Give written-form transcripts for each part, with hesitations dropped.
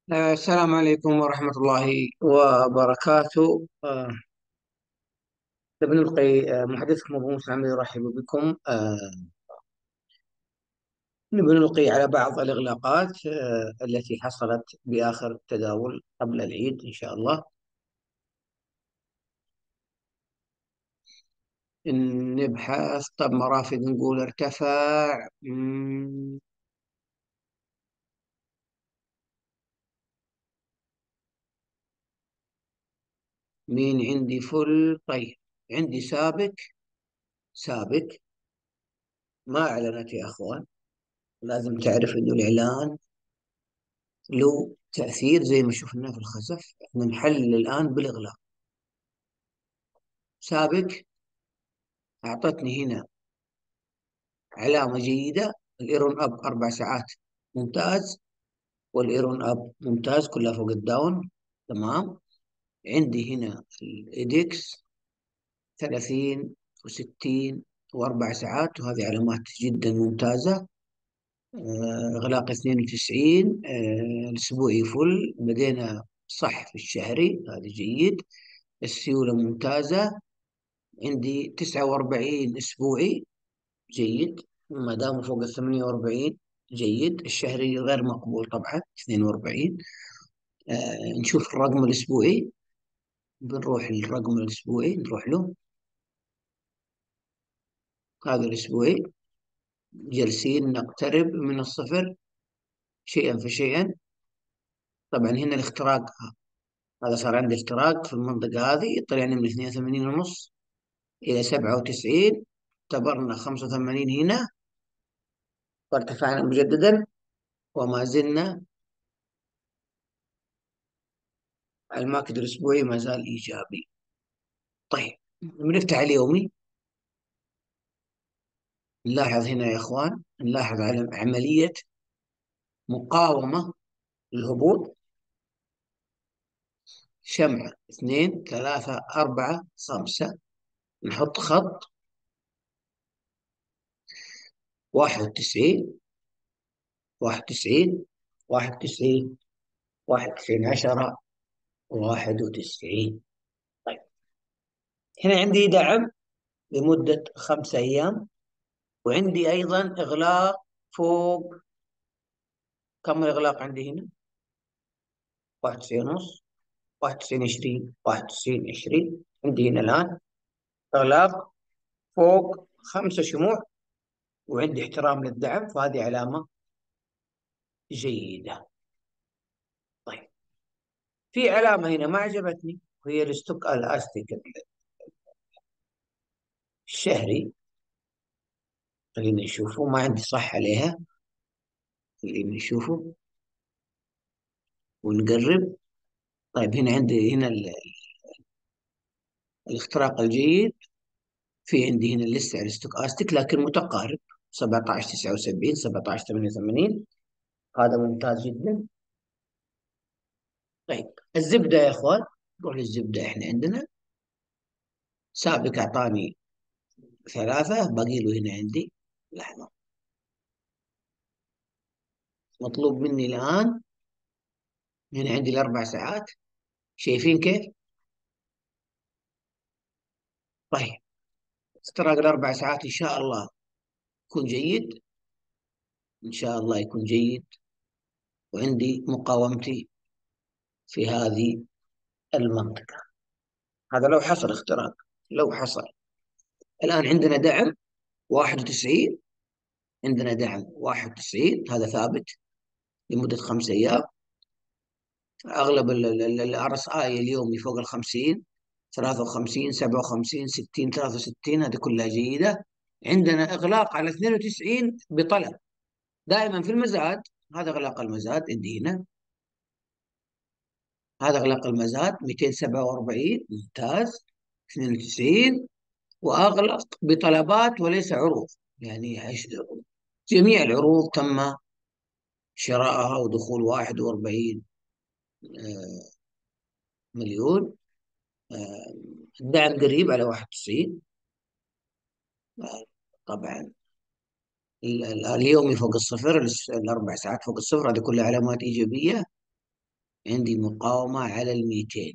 السلام عليكم ورحمة الله وبركاته. ابن نلقي محدثكم أبو مسلم يرحب بكم. نبي نلقي على بعض الإغلاقات التي حصلت بآخر التداول قبل العيد إن شاء الله. نبحث. طب مرافق نقول ارتفع. مين عندي فل؟ طيب، عندي سابق. سابق ما أعلنت يا أخوان. لازم تعرف إنه الإعلان له تأثير زي ما شفنا في الخسف. احنا نحلل الآن بالإغلاق. سابق أعطتني هنا علامة جيدة. الإيرون أب 4 ساعات ممتاز، والإيرون أب ممتاز كلها فوق الداون. تمام. عندي هنا الإيدكس 30 و60 و4 ساعات، وهذه علامات جدا ممتازة. إغلاق 92. الأسبوعي فل. بدينا صح في الشهري، هذا جيد. السيولة ممتازة. عندي 49 أسبوعي جيد، ما دام فوق ال 48 جيد. الشهري غير مقبول طبعا 42. نشوف الرقم الأسبوعي. بنروح للرقم الأسبوعي، نروح له. هذا الأسبوعي جالسين نقترب من الصفر شيئا فشيئا. طبعا هنا الاختراق، هذا صار عندي اختراق في المنطقة هذه. طلعنا من 82 ونص إلى 97، اعتبرنا 85 هنا، وارتفعنا مجددا وما زلنا. الماكد الأسبوعي ما زال إيجابي. طيب، بنفتح اليومي. نلاحظ هنا يا إخوان، نلاحظ على عملية مقاومة للهبوط. شمعة 2 3 4 5. نحط خط 91 91 91 91 10 91. طيب، هنا عندي دعم لمدة 5 أيام، وعندي أيضا إغلاق فوق. كم الإغلاق عندي هنا؟ 91 ونص، 91 20 91 20. عندي هنا الآن إغلاق فوق 5 شموع، وعندي احترام للدعم، فهذه علامة جيدة. طيب، في علامة هنا ما عجبتني، وهي الستوك الاستيك الشهري. خلينا نشوفه، ما عندي صح عليها. خلينا نشوفه ونقرب. طيب، هنا عندي هنا الاختراق الجيد. في عندي هنا لسه الستوك استيك لكن متقارب، 17 79 17 88. هذا ممتاز جدا. طيب، الزبدة يا اخوان، نروح للزبدة. احنا عندنا سابق اعطاني 3، باقي له هنا عندي. لحظة، مطلوب مني الآن هنا عندي ال4 ساعات. شايفين كيف؟ طيب، استراق ال4 ساعات إن شاء الله يكون جيد. إن شاء الله يكون جيد. وعندي مقاومتي في هذه المنطقة. هذا لو حصل اختراق، لو حصل. الآن عندنا دعم 91. عندنا دعم 91، هذا ثابت لمدة 5 أيام. أغلب الار اس اي اليومي فوق ال50، 53 57 60 63، هذه كلها جيدة. عندنا إغلاق على 92 بطلب دائما في المزاد. هذا إغلاق المزاد عندي هنا. هذا إغلاق المزاد 247 ممتاز. 92، وأغلق بطلبات وليس عروض. يعني جميع العروض تم شراءها، ودخول 41 مليون. آه، الدعم قريب على 91. طبعا اليومي فوق الصفر، ال4 ساعات فوق الصفر، هذه كلها علامات إيجابية. عندي مقاومة على 200.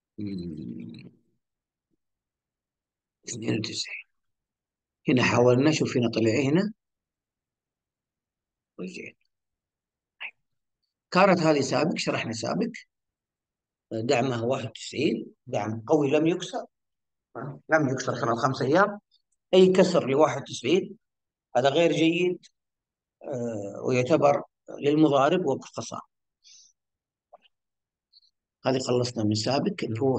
92. هنا حاولنا، شوف هنا طلع هنا، رجعت. كانت هذه سابق، شرحنا سابق، دعمه 91، دعم قوي لم يكسر. لم يكسر خلال 5 أيام. أي كسر ل 91 هذا غير جيد، ويعتبر للمضارب وقف خسارة. هذه خلصنا من سابق.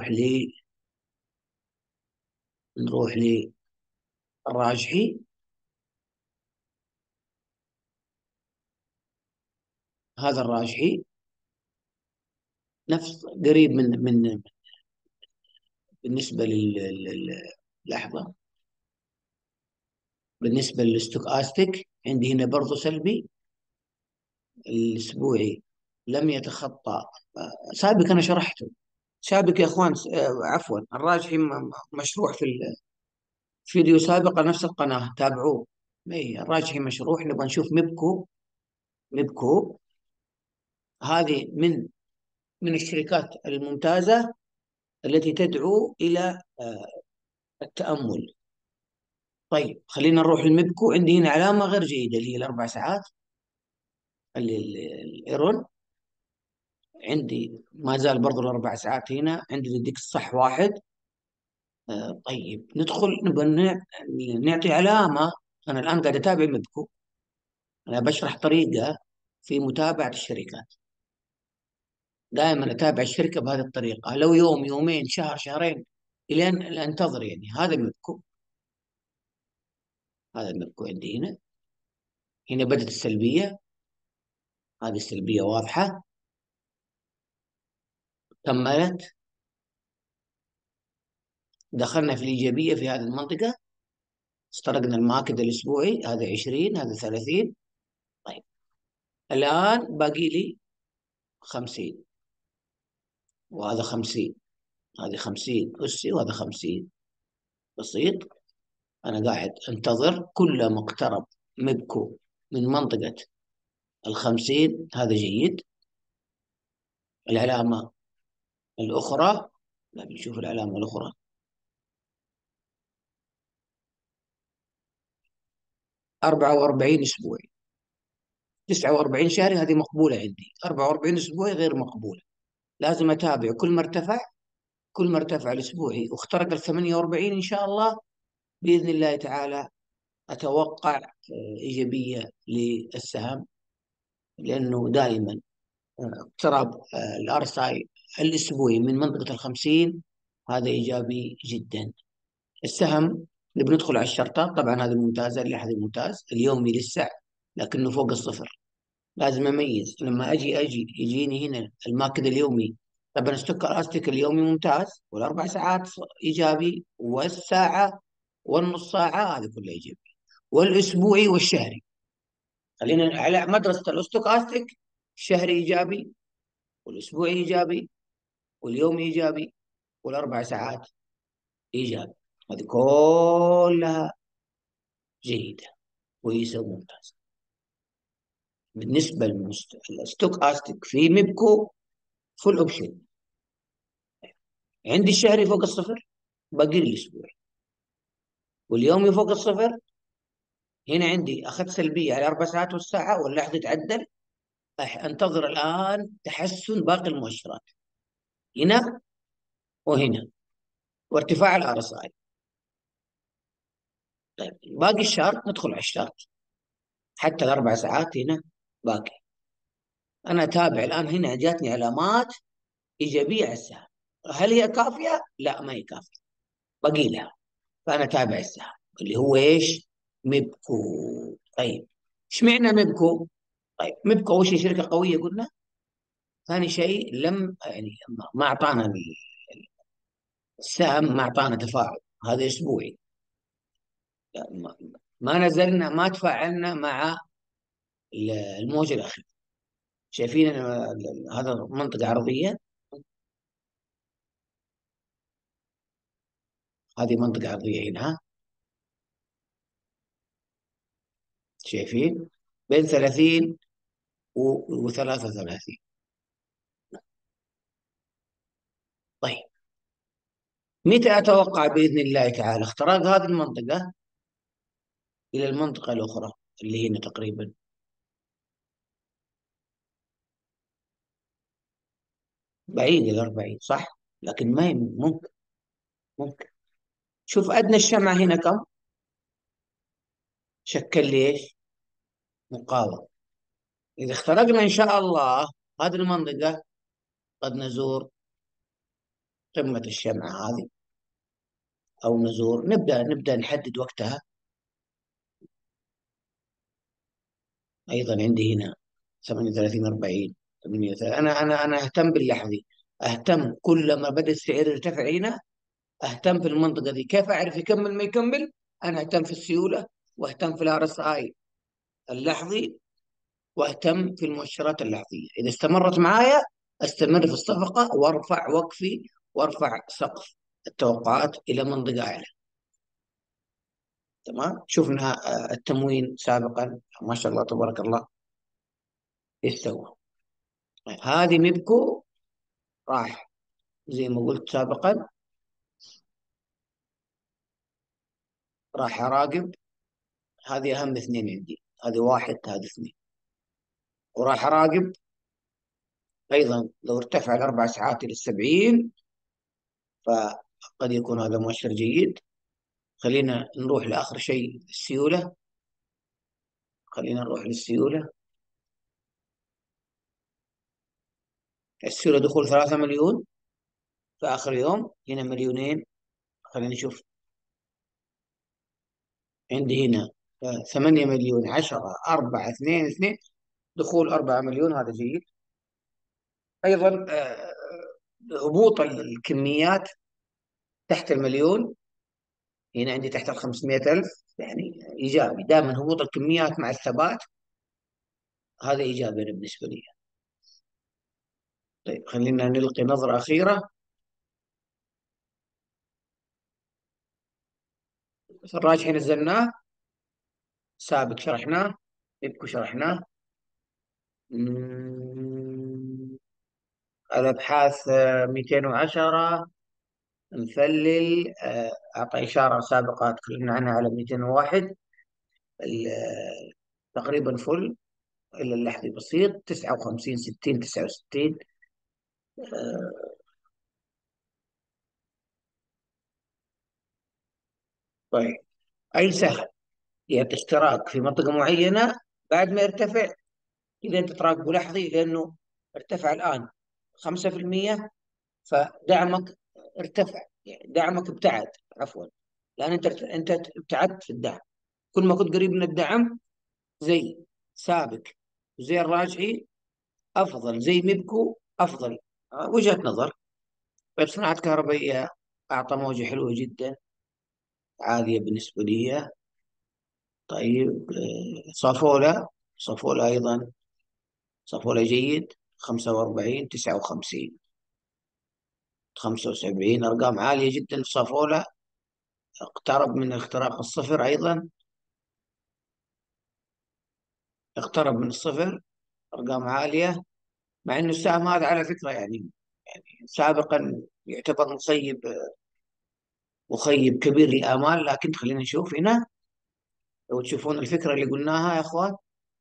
نروح للراجحي. هذا الراجحي نفس قريب من بالنسبة لحظة. بالنسبة للستوكاستيك عندي هنا برضو سلبي. الأسبوعي لم يتخطى. سابق أنا شرحته. سابق يا إخوان، عفوا، الراجحي مشروع في الفيديو سابق على نفس القناة، تابعوه. الراجحي مشروع. نبغى نشوف ميبكو. ميبكو هذه من الشركات الممتازة التي تدعو إلى التأمل. طيب خلينا نروح للميبكو. عندي هنا علامة غير جيدة اللي هي ال4 ساعات، الإيرون. عندي ما زال برضو ال4 ساعات هنا. عندي يديك الصح واحد. طيب ندخل نبغى نعطي علامة. أنا الآن قاعد أتابع ميبكو. أنا بشرح طريقة في متابعة الشركات. دائما أتابع الشركة بهذه الطريقة، لو يوم يومين شهر شهرين إلين أنتظر. يعني هذا ميبكو. هذا ميبكو عندي هنا. هنا بدت السلبية. هذه السلبية واضحة. كملت. دخلنا في الإيجابية في هذه المنطقة. استرقنا الماكد الأسبوعي، هذا 20، هذا 30. طيب الآن باقي لي 50، وهذا 50، هذه 50 أسي، وهذا 50. بسيط. أنا قاعد أنتظر كل ما اقترب مبكو من منطقة 50. هذا جيد. العلامة الأخرى، لا بنشوف العلامة الأخرى. 44 أسبوعي، 49 شهري هذه مقبولة عندي. 44 أسبوعي غير مقبولة. لازم أتابع كل ما ارتفع. كل ما ارتفع الأسبوعي واخترق 48 إن شاء الله، بإذن الله تعالى أتوقع إيجابية للسهم. لأنه دائما اقتراب الار اس اي الأسبوعي من منطقة 50، هذا إيجابي جدا. السهم اللي بندخل على الشرطات طبعا هذه ممتازة، هذه ممتاز. اليومي لسه لكنه فوق الصفر. لازم أميز لما أجي يجيني هنا الماكد اليومي. طبعا ستوك أستيك اليومي ممتاز، وال4 ساعات إيجابي، والساعة والنص ساعة هذه كلها إيجابي، والأسبوعي والشهري. خلينا على مدرسة الاستوكاستيك. الشهري إيجابي، والأسبوعي إيجابي، واليومي إيجابي، وال4 ساعات إيجابي. هذه كلها جيدة، كويسة وممتازة. بالنسبة للستوك أستيك في ميبكو فول أوبشن. عندي الشهري فوق الصفر، باقي لي الأسبوعي، واليومي فوق الصفر. هنا عندي أخذت سلبية على 4 ساعات والساعة، ولا تتعدل. أنتظر الآن تحسن باقي المؤشرات هنا وهنا، وارتفاع الار اس اي. طيب باقي الشهر ندخل على الشهر. حتى ال4 ساعات هنا باقي. انا اتابع الان. هنا جاتني علامات ايجابيه على السهم. هل هي كافيه؟ لا، ما هي كافيه، باقي لها. فانا اتابع السهم اللي هو ايش؟ ميبكو. طيب ايش معنى ميبكو؟ طيب ميبكو اول شيء شركه قويه قلنا. ثاني شيء لم يعني ما اعطانا السهم، ما اعطانا تفاعل. هذا اسبوعي. ما ما نزلنا، ما تفاعلنا مع الموجة الأخيرة. شايفين هذا منطقة عرضية. هذه منطقة عرضية هنا، ها؟ شايفين بين 30 و 33. متى أتوقع بإذن الله تعالى اختراق هذه المنطقة إلى المنطقة الأخرى اللي هنا تقريبا؟ بعيد، ال40 صح، لكن ما ممكن. ممكن. شوف أدنى الشمعة هنا كم؟ شكل لي إيش؟ مقاومة. إذا اخترقنا إن شاء الله هذه المنطقة، قد نزور قمة الشمعة هذه، أو نزور، نبدأ نحدد وقتها. أيضا عندي هنا 38 40 38. أنا أهتم باللحظي. أهتم كل ما بدأ السعر يرتفع هنا، أهتم في المنطقة دي كيف أعرف يكمل ما يكمل. أنا أهتم في السيولة، وأهتم في الار اس اي اللحظي، واهتم في المؤشرات اللحظيه. اذا استمرت معايا استمر في الصفقه وارفع وقفي، وارفع سقف التوقعات الى منطقه اعلى. تمام. شفنا التموين سابقا ما شاء الله تبارك الله استوى. هذه ميبكو راح زي ما قلت سابقا، راح اراقب. هذه اهم اثنين عندي، هذه واحد هذه اثنين. وراح اراقب ايضا لو ارتفع ال4 ساعات الى 70، فقد يكون هذا مؤشر جيد. خلينا نروح لآخر شيء، السيولة. خلينا نروح للسيولة. السيولة دخول 3 مليون في آخر يوم، هنا مليونين. خلينا نشوف. عندي هنا 8 مليون، 10 4 2 2. دخول 4 مليون هذا جيد. أيضا هبوط الكميات تحت المليون، هنا عندي تحت 500 ألف، يعني إيجابي. دائما هبوط الكميات مع الثبات هذا إيجابي بالنسبة لي. طيب خلينا نلقي نظرة أخيرة. الراجح نزلناه، سابق شرحناه، يبكو شرحناه. مم، الأبحاث 210 مفلل، أعطى إشارة سابقة تكلمنا عنها على 201. تقريبا فل، إلا اللحظي بسيط 59 60 69. طيب أي سهم يعطي اشتراك في منطقة معينة بعد ما يرتفع، إذا أنت تراقبه لحظي لأنه ارتفع الآن 5%، فدعمك ارتفع، يعني دعمك ابتعد، عفوا، لان انت ابتعدت في الدعم. كل ما كنت قريب من الدعم، زي سابق وزي الراجحي افضل، زي ميبكو افضل. وجهة نظر. طيب صناعة كهربائية اعطى موجة حلوة جدا، عالية بالنسبة لي. طيب صافولا. صافولا ايضا، صافولا جيد. 45 59 75، ارقام عالية جدا في صافولا. اقترب من اختراق الصفر ايضا، اقترب من الصفر، ارقام عاليه. مع انه السهم هذا على فكره يعني سابقا يعتبر مخيب كبير للامال. لكن خلينا نشوف هنا، لو تشوفون الفكره اللي قلناها يا اخوان.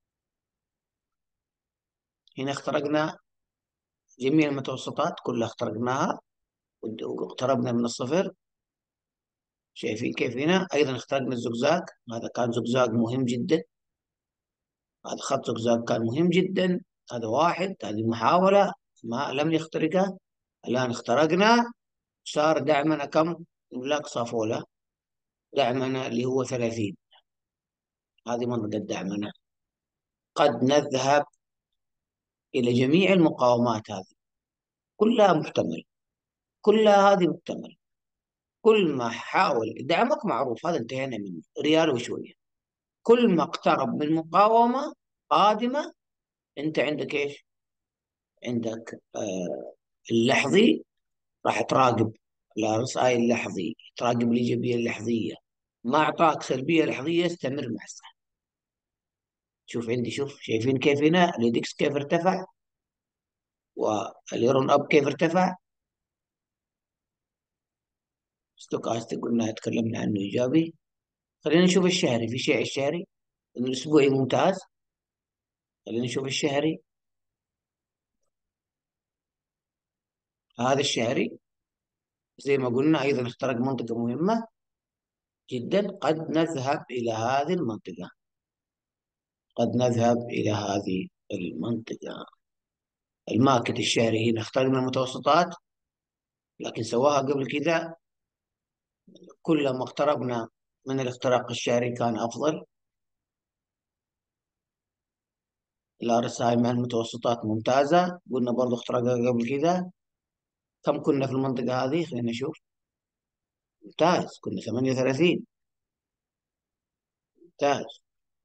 هنا اخترقنا جميع المتوسطات كلها، اخترقناها واقتربنا من الصفر. شايفين كيف؟ هنا ايضا اخترقنا الزقزاق، هذا كان زقزاق مهم جدا. هذا خط زقزاق كان مهم جدا. هذا واحد، هذه محاوله ما لم يخترقها. الان اخترقنا، صار دعمنا كم؟ املاك صافولا دعمنا اللي هو 30. هذه منطقة دعمنا. قد نذهب إلى جميع المقاومات هذه، كلها محتمل، كلها هذه محتمل. كل ما حاول دعمك معروف، هذا انتهينا منه، ريال وشوية. كل ما اقترب من مقاومة قادمة، انت عندك ايش؟ عندك اللحظي. راح تراقب الرسائل اللحظي، تراقب الإيجابية اللحظية. ما أعطاك سلبية لحظية، استمر مع السهم. شوف عندي، شوف شايفين كيف هنا الإيدكس كيف ارتفع، واليورون اب كيف ارتفع. ستوكاستيك قلنا تكلمنا عنه إيجابي. خلينا نشوف الشهري، في شيء الشهري إنه الأسبوعي ممتاز. خلينا نشوف الشهري. هذا الشهري زي ما قلنا أيضا اخترق منطقة مهمة جدا، قد نذهب إلى هذه المنطقة. قد نذهب إلى هذه المنطقة. الماركت الشهري هنا اخترق من المتوسطات، لكن سواها قبل كذا. كلما اقتربنا من الاختراق الشهري كان أفضل. الRSI مع المتوسطات ممتازة، قلنا برضو اختراقها قبل كذا. كم كنا في المنطقة هذه؟ خلينا نشوف. ممتاز، كنا 38. ممتاز.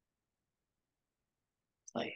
طيب،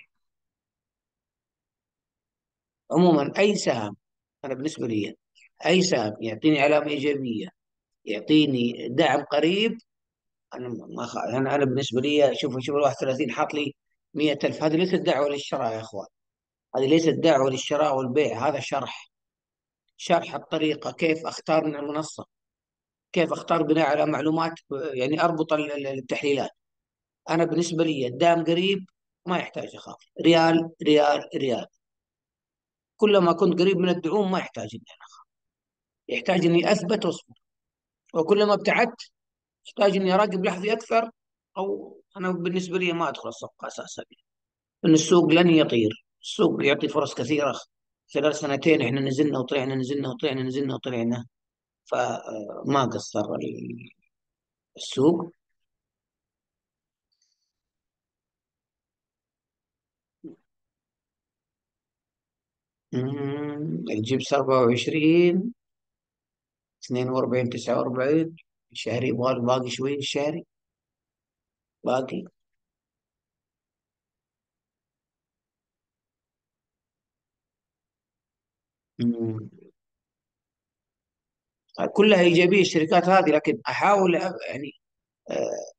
عموما أي سهم، أنا بالنسبة لي أي سهم يعطيني علامة إيجابية، يعطيني دعم قريب، أنا ما أنا بالنسبة لي، شوف ال 31 حاط لي 100,000. هذه ليست دعوة للشراء يا إخوان، هذه ليست دعوة للشراء والبيع، هذا شرح. شرح الطريقة كيف أختار من المنصة، كيف أختار بناء على معلومات، يعني أربط التحليلات. أنا بالنسبة لي الدعم قريب، ما يحتاج أخاف. ريال ريال ريال، كلما كنت قريب من الدعوم ما يحتاج إني أنا أخاف، يحتاج إني أثبت وأصبر. وكلما ابتعدت يحتاج إني أراقب لحظي أكثر، أو أنا بالنسبة لي ما أدخل الصفقة أساسا. إن السوق لن يطير، السوق يعطي فرص كثيرة. خلال سنتين إحنا نزلنا وطلعنا، نزلنا وطلعنا، نزلنا وطلعنا، فما قصر السوق. الجبس 24، 42، 49. الشهري يبغى له باقي شوي، الشهري باقي. مم. كلها إيجابية الشركات هذه، لكن أحاول يعني آه،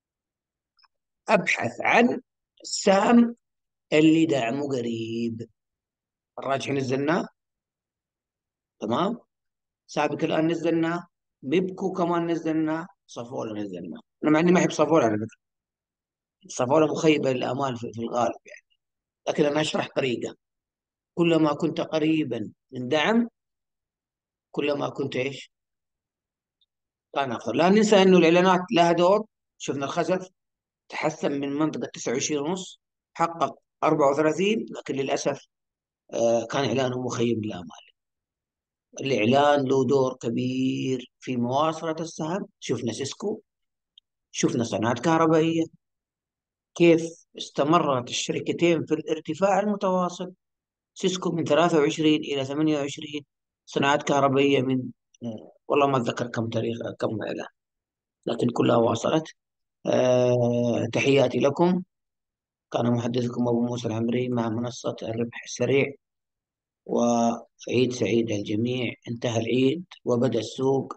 أبحث عن السهم اللي دعمه قريب. الراجح نزلناه، تمام. سابق الآن نزلناه، بيبكو كمان نزلناه، صفولا نزلناه. أنا مع إني ما أحب صفولا على فكرة، صفولا مخيبة للآمال في الغالب يعني. لكن أنا أشرح طريقة، كلما كنت قريبا من دعم كلما كنت إيش؟ كان أفضل. لا ننسى إنه الإعلانات لها دور. شفنا الخزف تحسن من منطقة 29 ونص، حقق 34، لكن للأسف كان إعلانه مخيب للآمال. الإعلان له دور كبير في مواصلة السهم. شفنا سيسكو، شفنا صناعات كهربائية، كيف استمرت الشركتين في الارتفاع المتواصل. سيسكو من 23 إلى 28، صناعات كهربائية من والله ما أتذكر كم تاريخ، كم إعلان، لكن كلها واصلت. تحياتي لكم. كان محدثكم أبو موسى العمري مع منصة الربح السريع. وعيد سعيد للجميع. انتهى العيد وبدأ السوق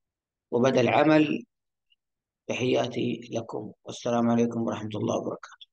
وبدأ العمل. تحياتي لكم والسلام عليكم ورحمة الله وبركاته.